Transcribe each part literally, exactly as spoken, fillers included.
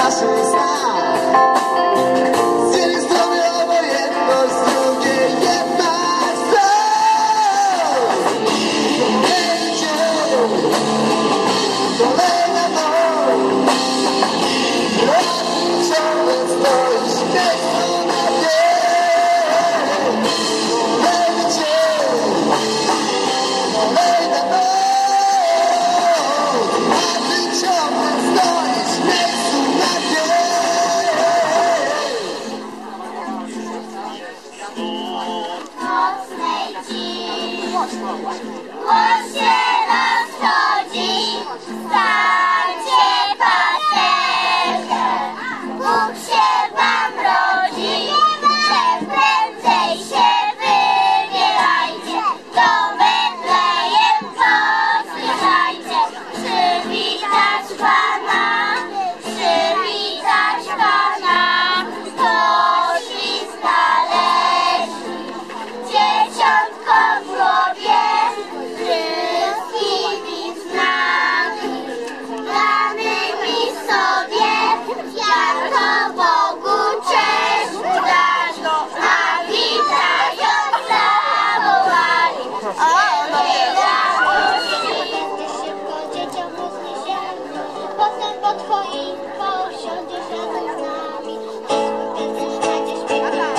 naszych snach. Z jednej strony obojętność, z drugiej jednak wstać. Kolejny dzień, kolejna noc, razem ciągle stoisz w miejscu na dzień. Kolejny dzień, kolejna noc, a ty ciągle stoisz w miejscu na dzień. Nocnej ci głosie rozchodzi, stańcie pasterkę, Bóg się wam rodzi, czym prędzej się wybierajcie, do Betlejem posłyszajcie, przywitać Pana, przywitać Pana, poślizg należy, dzieciątko w głowie, wszystkimi znaki, danymi sobie, jak to Bogu cześć dać, a witając zawołali, nie radości. Szybko dzieciom rozniesiemy, potem pod choinką siądziesz razem z nami, więc znajdziesz piękny.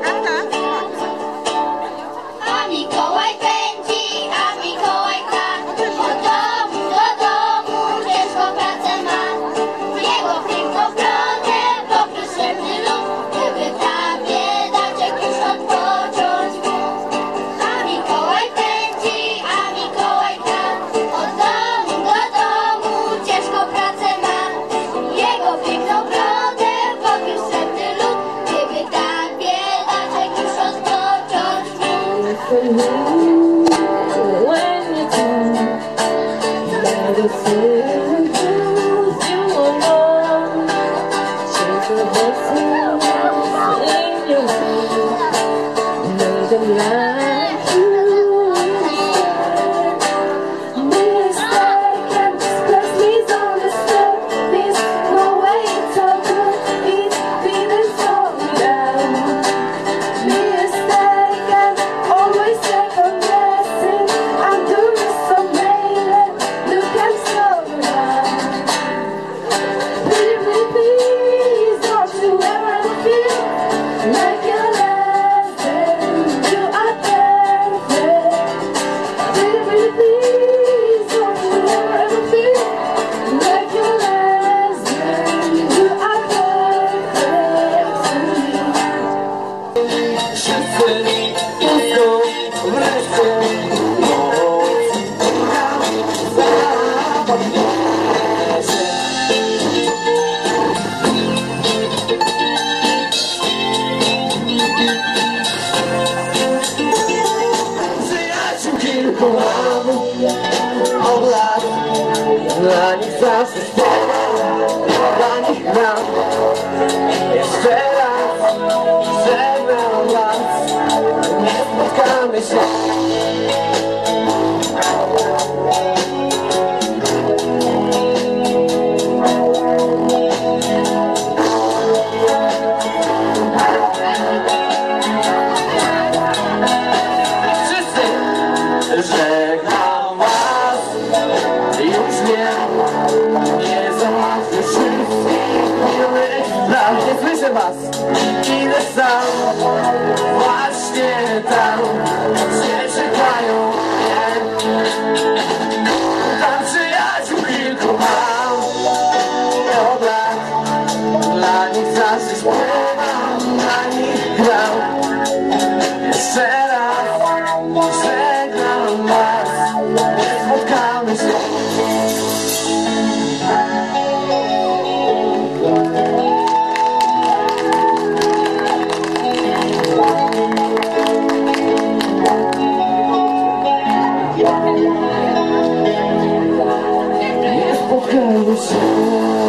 A Mikołaj pędzi, a Mikołaj gra, od domu do domu ciężką pracę ma. Jego piękną brodę pokrył srebrny lód, gdyby ta biedaczek już odpocząć mógł. A Mikołaj pędzi, a Mikołaj gra, od domu do domu ciężką pracę ma. Jego piękną brodę pokrył srebrny lód, gdyby ta biedaczek już odpocząć mógł. When you come, let us sing to you alone. Chase the blessings in your way, may them light you instead. Mistaken, bless please understand. There's no way it's all good, it's feeling so down. Mistaken, always second guessing. I'm doing so made, look and slow down. Pretty, pretty, please, don't you ever feel like you're less than you are perfect. Pretty, pretty, please, don't you ever feel like you're less than you are perfect to me. Wszyscy usną wreszcie noc nam zapadnie się. Przyjaciół kilku mam od lat, dla nich zawsze śpiewam, dla nich gram. Jeszcze raz żegnam was, nie spotkamy się. Wszyscy żegnam was, już nie, nie załatwię wszystkich miłych lat. Nie słyszę was, idę sam, właśnie tam, gdzie czekają mnie. Tam przyjaciół kilku mam od lat, dla nich zawsze śpiewam, dla nich gram. Jeszcze raz żegnam was, nie spotkamy się. Nie spotkamy się.